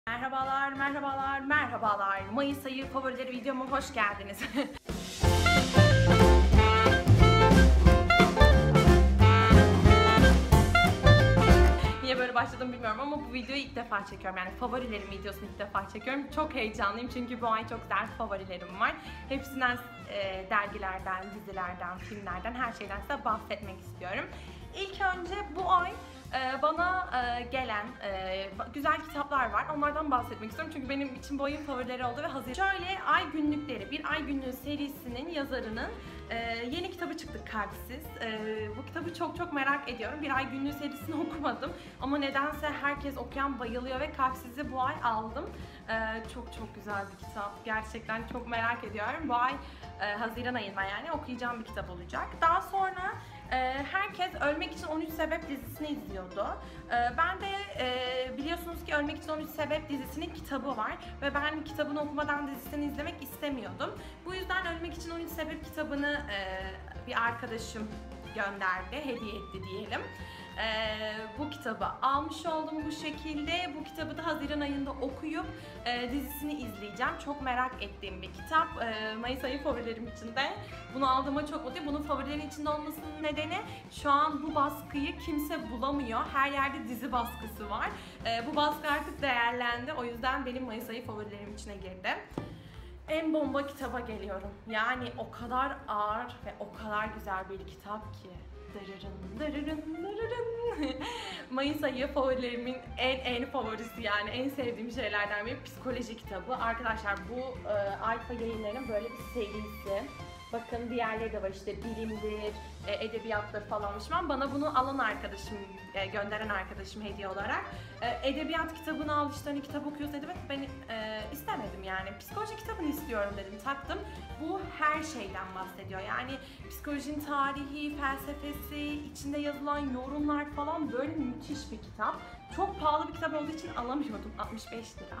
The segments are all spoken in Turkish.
Merhabalar, merhabalar, merhabalar. Mayıs ayı favorileri videoma hoş geldiniz. Niye böyle başladım bilmiyorum ama bu videoyu ilk defa çekiyorum. Yani favorilerim videosunu ilk defa çekiyorum. Çok heyecanlıyım çünkü bu ay çok güzel favorilerim var. Hepsinden dergilerden, dizilerden, filmlerden, her şeyden size bahsetmek istiyorum. İlk önce bu ay bana gelen güzel kitaplar var. Onlardan bahsetmek istiyorum çünkü benim için bu ayın favorileri oldu ve hazır. Şöyle Ay Günlükleri, bir Ay Günlüğü serisinin yazarının yeni kitabı çıktı, Kalpsiz. Bu kitabı çok merak ediyorum. Bir Ay Günlüğü serisini okumadım ama nedense herkes okuyan bayılıyor ve Kalpsiz'i bu ay aldım. Çok güzel bir kitap. Gerçekten çok merak ediyorum. Bu ay Haziran ayında yani okuyacağım bir kitap olacak. Daha sonra herkes Ölmek için 13 Sebep dizisini izliyordu. Ben de biliyorsunuz ki Ölmek için 13 Sebep dizisinin kitabı var ve ben kitabını okumadan dizisini izlemek istemiyordum. Bu yüzden Ölmek için 13 Sebep kitabını bir arkadaşım gönderdi, hediye etti diyelim. Bu kitabı almış oldum bu şekilde. Bu kitabı da Haziran ayında okuyup dizisini izleyeceğim. Çok merak ettiğim bir kitap. Mayıs ayı favorilerim içinde. Bunu aldığıma çok mutluyum. Bunun favorilerin içinde olmasının nedeni şu an bu baskıyı kimse bulamıyor. Her yerde dizi baskısı var. Bu baskı artık değerlendi. O yüzden benim Mayıs ayı favorilerim içine girdi. En bomba kitaba geliyorum. Yani o kadar ağır ve o kadar güzel bir kitap ki. Mayıs ayı favorilerimin en favorisi, yani en sevdiğim şeylerden biri psikoloji kitabı. Arkadaşlar bu Alfa Yayınları'nın böyle bir serisi. Bakın diğerleri de var, işte bilimdir, edebiyattır falanmış. Bana bunu alan arkadaşım, gönderen arkadaşım hediye olarak. Edebiyat kitabını al, işte hani kitap okuyoruz dedi. Ben istemedim yani. Psikoloji kitabını istiyorum dedim, taktım. Bu her şeyden bahsediyor. Yani psikolojinin tarihi, felsefesi, içinde yazılan yorumlar falan, böyle müthiş bir kitap. Çok pahalı bir kitap olduğu için alamıyordum. 65 lira.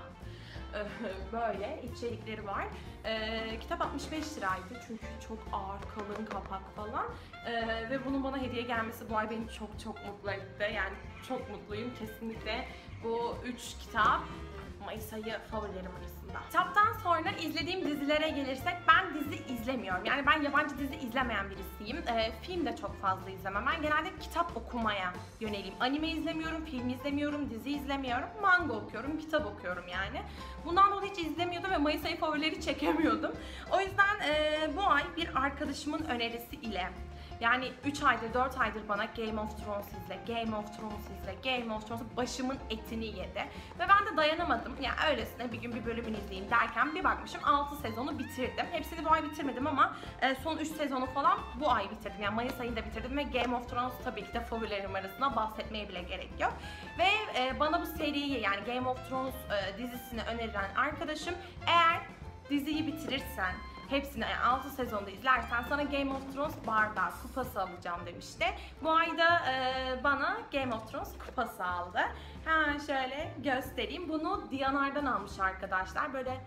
Böyle içerikleri var. Kitap 65 liraydı çünkü çok ağır, kalın kapak falan. Ve bunun bana hediye gelmesi bu ay beni çok mutlu etti. Yani çok mutluyum kesinlikle. Bu 3 kitap Mayıs ayı favorilerim arasında. Kitaptan sonra izlediğim dizilere gelirsek, ben dizi izlemiyorum. Yani ben yabancı dizi izlemeyen birisiyim. Film de çok fazla izlemem. Ben genelde kitap okumaya yöneleyim. Anime izlemiyorum, film izlemiyorum, dizi izlemiyorum. Manga okuyorum, kitap okuyorum yani. Bundan dolayı hiç izlemiyordum ve Mayıs ayı favorileri çekemiyordum. O yüzden bu ay bir arkadaşımın önerisi ile, yani 3 aydır 4 aydır bana Game of Thrones izle, Game of Thrones izle, Game of Thrones, başımın etini yedi. Ve ben de dayanamadım. Yani öylesine bir gün bir bölümünü izleyeyim derken bir bakmışım 6 sezonu bitirdim. Hepsini bu ay bitirmedim ama son 3 sezonu falan bu ay bitirdim. Yani Mayıs ayında bitirdim ve Game of Thrones tabii ki de favorilerim arasında, bahsetmeye bile gerek yok. Ve bana bu seriyi, yani Game of Thrones dizisini önerilen arkadaşım, eğer diziyi bitirirsen, hepsini, yani 6 sezonda izlersen sana Game of Thrones bardağı, kupası alacağım demişti. Bu ayda bana Game of Thrones kupası aldı. Hemen şöyle göstereyim. Bunu Diyanar'dan almış arkadaşlar. Böyle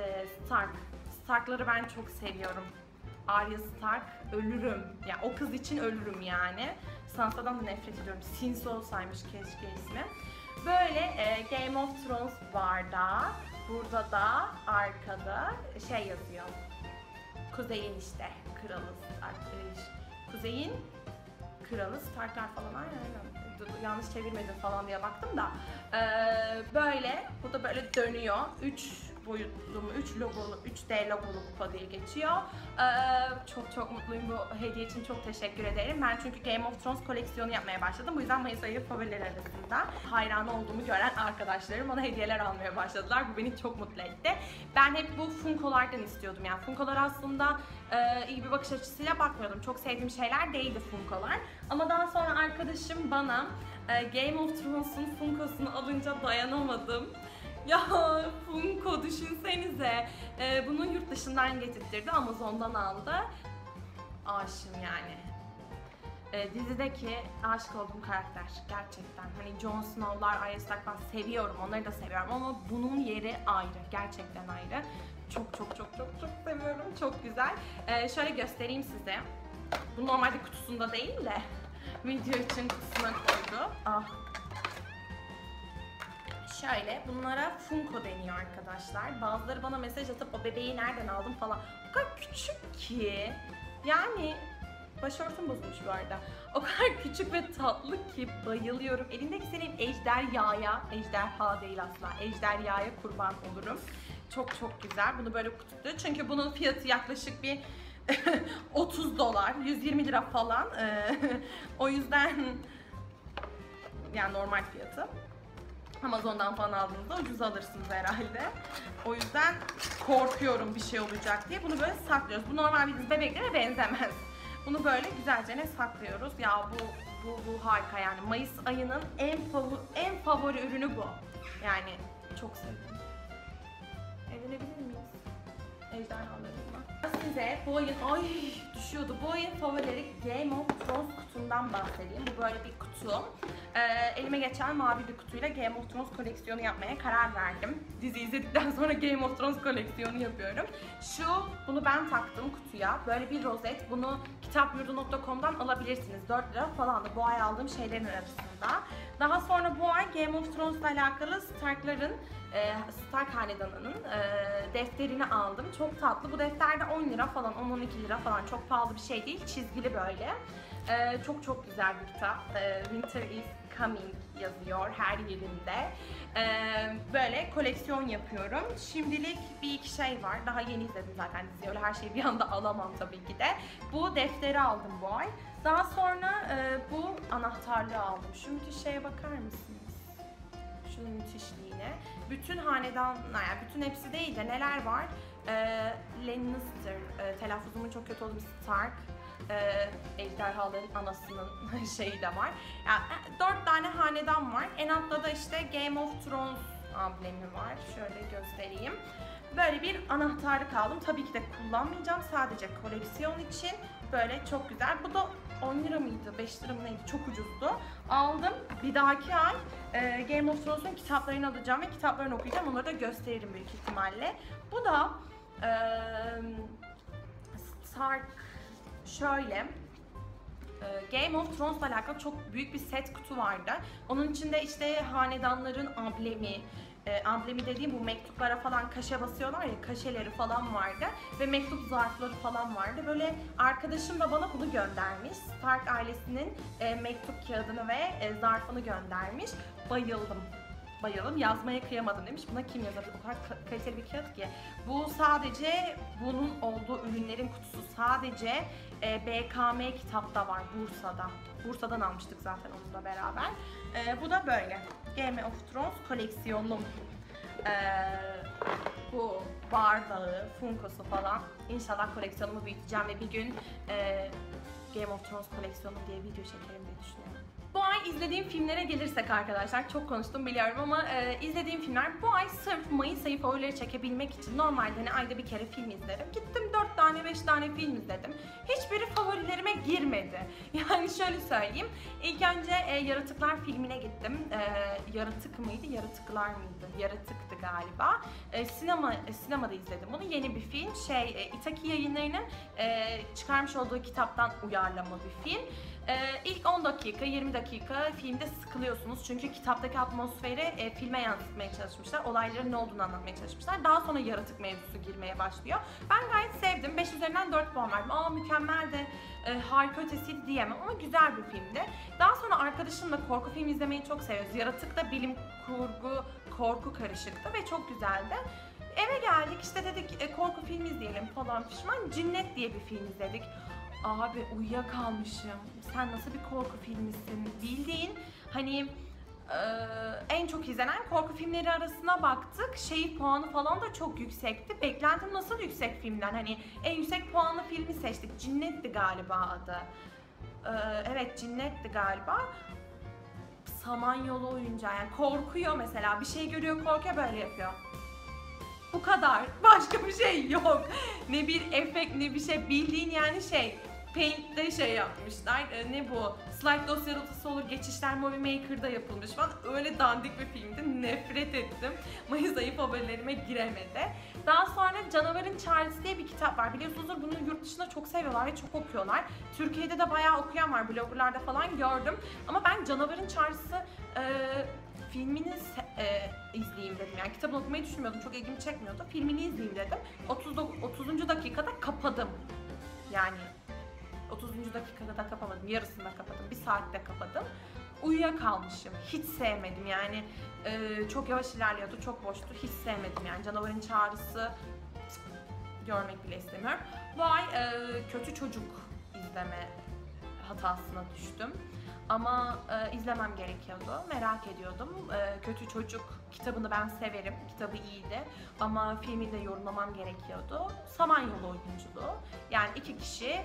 Stark'ları ben çok seviyorum. Arya Stark, ölürüm. Ya yani o kız için ölürüm yani. Sansa'dan da nefret ediyorum. Sins olsaymış keşke ismi. Böyle Game of Thrones bardağı. Burada da arkada şey yazıyor. Kuzey'in işte kralı Stark, Kuzey'in kralı Starklar falan, aynen. Yanlış çevirmedim falan diye baktım da. Böyle, bu da böyle dönüyor. 3 boyutlu mu, 3 logolu, 3D logolu kupa diye geçiyor. Çok mutluyum, bu hediye için çok teşekkür ederim. Ben çünkü Game of Thrones koleksiyonu yapmaya başladım. Bu yüzden Mayıs ayı favoriler arasında hayran olduğumu gören arkadaşlarım bana hediyeler almaya başladılar. Bu beni çok mutlu etti. Ben hep bu Funko'lardan istiyordum. Yani Funko'lar aslında iyi bir bakış açısıyla bakmıyordum. Çok sevdiğim şeyler değildi Funko'lar. Ama daha sonra arkadaşım bana Game of Thrones'un Funko'sunu alınca dayanamadım. Ya Funko düşünsenize. Bunu yurt dışından getirtirdi, Amazon'dan aldı. Aşığım yani. Dizideki aşık olduğum karakter gerçekten. Hani Jon Snow'lar, Arya Stark'lar seviyorum, onları da seviyorum ama bunun yeri ayrı, gerçekten ayrı. Çok seviyorum, çok güzel. Şöyle göstereyim size. Bu normalde kutusunda değil de video için kutusuna koydu. Şöyle, bunlara Funko deniyor arkadaşlar. Bazıları bana mesaj atıp o bebeği nereden aldın falan. O kadar küçük ki. Yani başörtüm bozulmuş bu arada. O kadar küçük ve tatlı ki bayılıyorum. Elimdeki senin ejderha değil asla, ejderhaya kurban olurum. Çok çok güzel. Bunu böyle kutuda. Çünkü bunun fiyatı yaklaşık bir $30, 120 lira falan. O yüzden yani normal fiyatı. Amazon'dan falan aldığınızda ucuz alırsınız herhalde. O yüzden korkuyorum bir şey olacak diye. Bunu böyle saklıyoruz. Bu normal bir bebeklere benzemez. Bunu böyle güzelce saklıyoruz. Ya bu harika yani. Mayıs ayının en favori ürünü bu. Yani çok sevdim. Evlenebilir miyiz? Ejderhalarımla. Size bu ayın, düşüyordu. Bu ayın favorileri Game of Thrones kutumdan bahsedeyim. Bu böyle bir kutu. Elime geçen mavi bir kutuyla Game of Thrones koleksiyonu yapmaya karar verdim. Dizi izledikten sonra Game of Thrones koleksiyonu yapıyorum. Bunu ben taktım kutuya. Böyle bir rozet. Bunu kitapyurdu.com'dan alabilirsiniz. 4 lira falandı bu ay aldığım şeylerin arasında. Daha sonra bu ay Game of Thrones'la alakalı Stark Hanedanı'nın defterini aldım. Çok tatlı. Bu defterde 10 lira falan, 10-12 lira falan, çok pahalı bir şey değil. Çizgili böyle. Çok çok güzel bir kitap. Winter is coming yazıyor her yerinde. Böyle koleksiyon yapıyorum. Şimdilik bir iki şey var. Daha yeni izledim zaten diziyi. Öyle her şeyi bir anda alamam tabii ki de. Bu defteri aldım bu ay. Daha sonra bu anahtarlığı aldım. Şu müthiş şeye bakar mısınız? Şunun müthişliğine. Bütün hanedanlar, yani bütün hepsi değil de neler var? Lannister, telaffuzumun çok kötü olduğum Stark, ejderhaların anasının şeyi de var. Yani 4 tane hanedan var. En altta da işte Game of Thrones amblemi var. Şöyle göstereyim. Böyle bir anahtarlık aldım. Tabii ki de kullanmayacağım. Sadece koleksiyon için. Böyle çok güzel. Bu da 10 lira mıydı? 5 lira mı neydi? Çok ucuzdu. Aldım. Bir dahaki ay Game of Thrones'un kitaplarını alacağım ve kitaplarını okuyacağım. Onları da gösteririm büyük ihtimalle. Bu da Stark, şöyle Game of Thrones'la alakalı çok büyük bir set kutu vardı. Onun içinde işte hanedanların amblemi dediğim bu mektuplara falan kaşe basıyorlar ya, kaşeleri falan vardı ve mektup zarfları falan vardı. Böyle arkadaşım da bana bunu göndermiş. Stark ailesinin mektup kağıdını ve zarfını göndermiş. Bayıldım. Yazmaya kıyamadım demiş. Buna kim yazar? O kadar kaliteli bir kağıt ki. Bu sadece bunun olduğu ürünlerin kutusu. Sadece BKM kitapta var Bursa'da. Bursa'dan almıştık zaten onunla beraber. Bu da böyle. Game of Thrones koleksiyonum. Bu bardağı, Funko'su falan. İnşallah koleksiyonumu büyüteceğim ve bir gün Game of Thrones koleksiyonu diye video çekerim diye düşünüyorum. Bu ay izlediğim filmlere gelirsek arkadaşlar, çok konuştum biliyorum ama izlediğim filmler bu ay sırf Mayıs ayı favorileri çekebilmek için normalde hani ayda bir kere film izlerim. Gittim 4 tane 5 tane film izledim. Hiçbiri favorilerime girmedi. Yani şöyle söyleyeyim. İlk önce Yaratıklar filmine gittim. Yaratık mıydı? Yaratıklar mıydı? Yaratıktı galiba. Sinemada izledim bunu. Yeni bir film. Itaki Yayınları'nın çıkarmış olduğu kitaptan uyarlama bir film. İlk 10 dakika, 20 dakika filmde sıkılıyorsunuz çünkü kitaptaki atmosferi filme yansıtmaya çalışmışlar, olayların ne olduğunu anlatmaya çalışmışlar. Daha sonra yaratık mevzusu girmeye başlıyor. Ben gayet sevdim, 5 üzerinden 4 puan verdim. Mükemmel de harika ötesiydi diyemem ama güzel bir filmdi. Daha sonra arkadaşımla korku filmi izlemeyi çok seviyoruz. Yaratık da bilim kurgu, korku karışıktı ve çok güzeldi. Eve geldik, işte dedik korku filmi izleyelim falan pişman. Cinnet diye bir film izledik. Abi uyuyakalmışım. Sen nasıl bir korku filmisin? Bildiğin hani en çok izlenen korku filmleri arasına baktık. Puanı falan da çok yüksekti. Beklentim nasıl yüksek filmden? Hani en yüksek puanlı filmi seçtik. Cinnet'ti galiba adı. Evet, Cinnet'ti galiba. Samanyolu oyuncağı, yani korkuyor mesela. Bir şey görüyor, korkuyor, böyle yapıyor. Bu kadar. Başka bir şey yok. Ne bir efekt ne bir şey. Bildiğin yani Paint'te yapmışlar. Ne bu? Slide dosyası olur, geçişler Movie Maker'da yapılmış falan. Öyle dandik bir filmdi. Nefret ettim. Mayıs ayı favorilerime giremedi. Daha sonra Canavarın Çağrısı diye bir kitap var. Biliyorsunuzdur, bunu yurt dışında çok seviyorlar ve çok okuyorlar. Türkiye'de de bayağı okuyan var. Bloggerlarda falan gördüm. Ama ben Canavarın Çağrısı izleyeyim dedim. Yani kitabını okumayı düşünmüyordum. Çok ilgimi çekmiyordu. Filmini izleyeyim dedim. 30. dakikada kapadım. Yani 30. dakikada da kapamadım. Yarısında kapadım. Bir saatte kapadım. Uyuyakalmışım. Hiç sevmedim yani. Çok yavaş ilerliyordu. Çok boştu. Hiç sevmedim yani. Canavarın Çağrısı görmek bile istemiyorum. Bu ay Kötü Çocuk izleme hatasına düştüm. Ama izlemem gerekiyordu. Merak ediyordum. Kötü Çocuk kitabını ben severim. Kitabı iyiydi. Ama filmi de yorumlamam gerekiyordu. Samanyolu oyunculuğu. Yani iki kişi,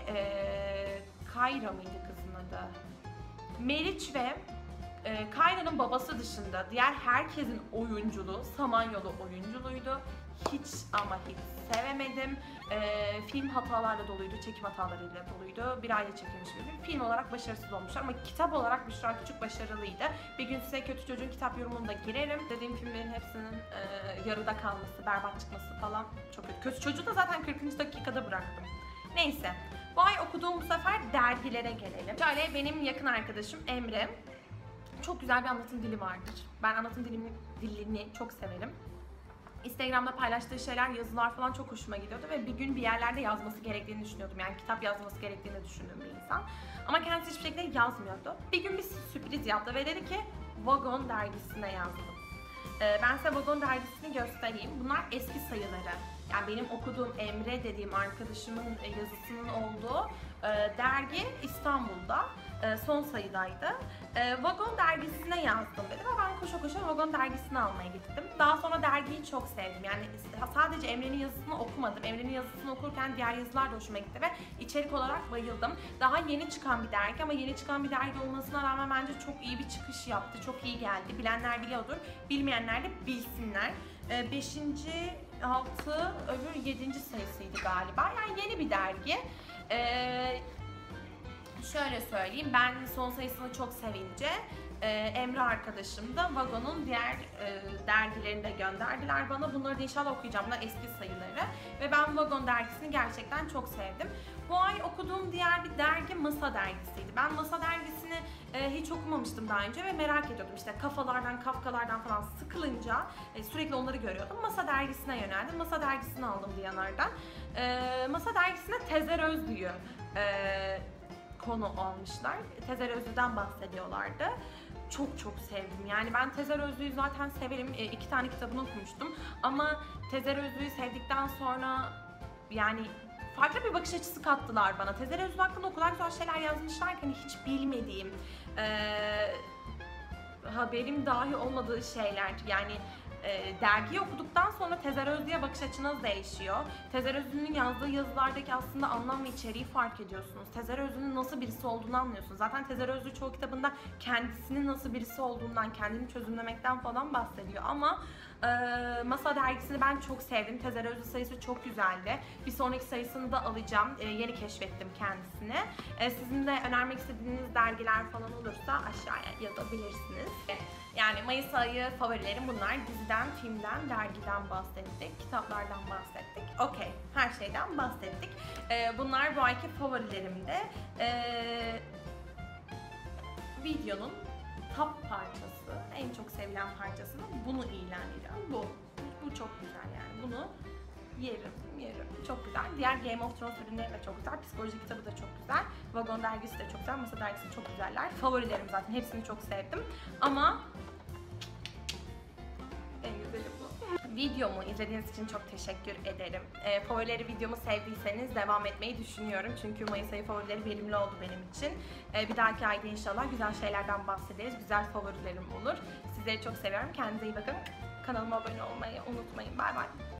Kayra mıydı kızın adı? Meriç ve Kayra'nın babası dışında diğer herkesin oyunculuğu Samanyolu oyunculuğuydu. Hiç ama hiç sevemedim. Film hatalarla doluydu, çekim hatalarıyla doluydu. Bir ayda çekilmiş bir film. Film olarak başarısız olmuşlar ama kitap olarak Büşra Küçük başarılıydı. Bir gün size Kötü Çocuğun kitap yorumunu da girerim. Dediğim filmlerin hepsinin yarıda kalması, berbat çıkması falan çok kötü. Kötü Çocuğu da zaten 40. dakikada bıraktım. Neyse. Bu ay okuduğum bu sefer dergilere gelelim. Şöyle benim yakın arkadaşım Emre. Çok güzel bir anlatım dili vardır. Ben anlatım dilini çok severim. Instagram'da paylaştığı şeyler, yazılar falan çok hoşuma gidiyordu ve bir gün bir yerlerde yazması gerektiğini düşünüyordum. Yani kitap yazması gerektiğini düşündüğüm bir insan. Ama kendisi hiçbir şekilde yazmıyordu. Bir gün bir sürpriz yaptı ve dedi ki Vagon dergisine yazdım. Ben size Vagon dergisini göstereyim. Bunlar eski sayıları. Yani benim okuduğum Emre dediğim arkadaşımın yazısının olduğu dergi İstanbul'da son sayıdaydı. Vagon dergisine yazdım dedi ve ben koşa koşa Vagon dergisini almaya gittim. Daha sonra dergiyi çok sevdim. Yani sadece Emre'nin yazısını okumadım. Emre'nin yazısını okurken diğer yazılar da hoşuma gitti ve içerik olarak bayıldım. Daha yeni çıkan bir dergi ama yeni çıkan bir dergi olmasına rağmen bence çok iyi bir çıkış yaptı. Çok iyi geldi. Bilenler biliyordur. Bilmeyenler de bilsinler. 5. 6, öbür 7. sayısıydı galiba. Yani yeni bir dergi. Şöyle söyleyeyim, ben son sayısını çok sevince Emre arkadaşım da Vagon'un diğer dergilerini de gönderdiler bana. Bunları da inşallah okuyacağım. Bunlar eski sayıları. Ve ben Vagon dergisini gerçekten çok sevdim. Bu ay okuduğum diğer bir dergi Masa dergisiydi. Ben Masa dergisini hiç okumamıştım daha önce ve merak ediyordum. İşte Kafalardan, Kafkalardan falan sıkılınca sürekli onları görüyordum. Masa dergisine yöneldim. Masa dergisini aldım bir yanardan. Masa dergisine Tezer Özlü'yü konu almışlar. Tezer Özlü'den bahsediyorlardı. Çok sevdim. Yani ben Tezer Özlü'yü zaten severim. 2 tane kitabını okumuştum. Ama Tezer Özlü'yü sevdikten sonra yani farklı bir bakış açısı kattılar bana. Tezer Özlü hakkında o kadar güzel şeyler yazmışlar ki hani hiç bilmediğim, haberim dahi olmadığı şeyler. Yani dergiyi okuduktan sonra Tezer Özlü'ye bakış açınız değişiyor. Tezer Özlü'nün yazdığı yazılardaki aslında anlam ve içeriği fark ediyorsunuz. Tezer Özlü'nün nasıl birisi olduğunu anlıyorsunuz. Zaten Tezer Özlü çoğu kitabında kendisinin nasıl birisi olduğundan, kendini çözümlemekten falan bahsediyor. Ama Masa dergisini ben çok sevdim. Tezer Özlü sayısı çok güzeldi. Bir sonraki sayısını da alacağım. Yeni keşfettim kendisini. Sizin de önermek istediğiniz dergiler falan olursa aşağıya yazabilirsiniz. Yani Mayıs ayı favorilerim bunlar. Diziden, filmden, dergiden bahsettik, kitaplardan bahsettik. Okey, her şeyden bahsettik. Bunlar bu ayki favorilerimdi. Videonun top parçası, en çok sevilen parçasını bunu ilan ediyorum. Bu çok güzel yani. Bunu yerim. Çok güzel. Diğer Game of Thrones ürünleri de çok güzel. Psikoloji kitabı da çok güzel. Vagon dergisi de çok güzel. Masa dergisi çok güzeller. Favorilerim zaten. Hepsini çok sevdim. Ama en güzeli bu. Videomu izlediğiniz için çok teşekkür ederim. Favorileri videomu sevdiyseniz devam etmeyi düşünüyorum. Çünkü Mayıs ayı favorileri verimli oldu benim için. Bir dahaki ayda inşallah güzel şeylerden bahsederiz. Güzel favorilerim olur. Sizleri çok seviyorum. Kendinize iyi bakın. Kanalıma abone olmayı unutmayın. Bay bay.